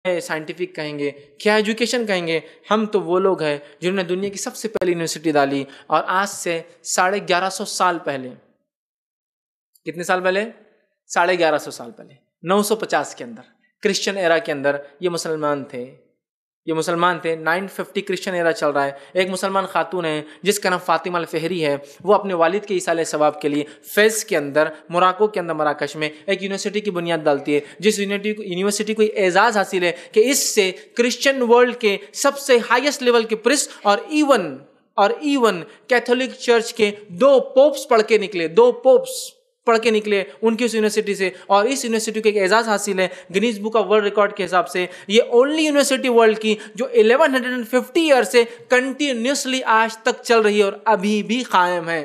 Scientific کہیں گے، کیا ایجوکیشن کہیں گے، ہم تو وہ لوگ ہیں جنہوں نے دنیا کی سب سے پہلی یونیورسٹی ڈالی، اور آج سے 1150 سال پہلے، کتنے سال پہلے؟ 1150 سال پہلے، 950 کے اندر، کرسچن ایرا کے اندر یہ مسلمان تھے، 950 کرسچن ایرا چل رہا ہے۔ ایک مسلمان خاتون ہے جس کا نام فاطمہ الفہری ہے، وہ اپنے والد کے ایصال ثواب کے لیے فیض کے اندر، موراکو کے اندر، مراکش میں ایک یونیورسٹی کی بنیاد ڈالتی ہے، جس یونیورسٹی کو اعزاز حاصل ہے کہ اس سے کرسچن ورلڈ کے سب سے ہائیسٹ لیول کے پرسٹ اور ایون کیتھولک چرچ کے 2 پوپس پڑھ کے نکلے، 2 پوپس پڑھ کے نکلے ان کی اس یونیورسٹی سے، اور اس یونیورسٹی کو ایک اعزاز حاصل ہے Guinness book of world record کے حساب سے، یہ اونلی یونیورسٹی ورلڈ کی جو 1150 ایئر سے کنٹینیوسلی آج تک چل رہی ہے اور ابھی بھی قائم ہے،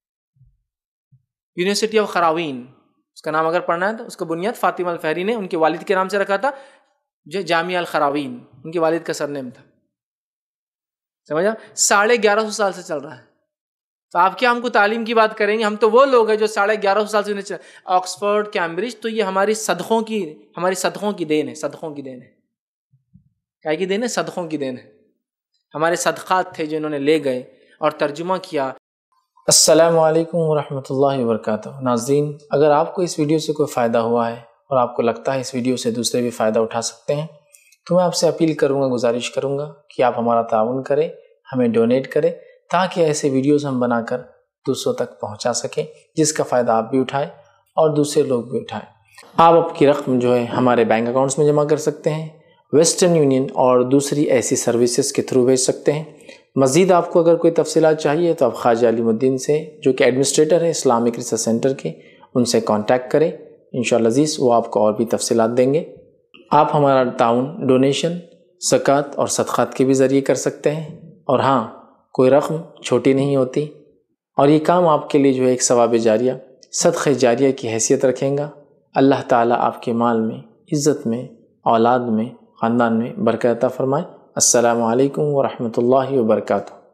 یونیورسٹی آف قراوین۔ اس کا نام اگر پڑھنا ہے تو اس کا بنیاد فاطمہ الفہری نے ان کے والد کے نام سے رکھا تھا، جو جامعہ القراوین ان کے والد کا سرنیم تھا، سمجھا؟ 1150 سال سے چل رہا ہے۔ تو آپ کیا ہم کو تعلیم کی بات کریں گے؟ ہم تو وہ لوگ ہیں جو 1150 سال سے آکسفورڈ، کیمبرج، تو یہ ہماری صدقوں کی دین ہے، صدقوں کی دین ہے۔ کیا کی دین ہے؟ صدقوں کی دین ہے۔ ہمارے صدقات تھے جو انہوں نے لے گئے اور ترجمہ کیا۔ السلام علیکم ورحمۃ اللہ وبرکاتہ۔ ناظرین، اگر آپ کو اس ویڈیو سے کوئی فائدہ ہوا ہے اور آپ کو لگتا ہے اس ویڈیو سے دوسرے بھی فائدہ اٹھا سکتے ہیں، تو میں آپ سے اپیل کروں گا، گزارش کروں گا کہ آپ ہمارا تعاون کریں، ہمیں ڈونیٹ کریں، تاکہ ایسے ویڈیوز ہم بنا کر دوسروں تک پہنچا سکیں، جس کا فائدہ آپ بھی اٹھائیں اور دوسرے لوگ بھی اٹھائیں۔ آپ اپنی رقم جو ہے ہمارے بینک اکاؤنٹس میں جمع کر سکتے ہیں، ویسٹرن یونین اور دوسری ایسی سروسز کے تھرو بھیج سکتے ہیں۔ مزید آپ کو اگر کوئی تفصیلات چاہیے تو آپ خواجہ علیم الدین سے، جو کہ ایڈمنسٹریٹر ہے اسلامک ریسرچ سینٹر کے، ان سے کانٹیکٹ کریں، انشاءاللہ عزیز وہ آپ کو اور بھی تفصیلات دیں گے۔ آپ ہمارا تعاون ڈونیشن، زکوٰۃ اور صدقات کے بھی ذریعے کر سکتے ہیں، اور ہاں، کوئی رقم چھوٹی نہیں ہوتی، اور یہ کام آپ کے لیے جو ہے ایک ثواب جاریہ، صدقہ جاریہ کی حیثیت رکھیں گا۔ اللہ تعالیٰ آپ کے مال میں، عزت میں، اولاد میں، خاندان میں برکت عطا فرمائے۔ السلام علیکم ورحمۃ اللہ وبرکاتہ۔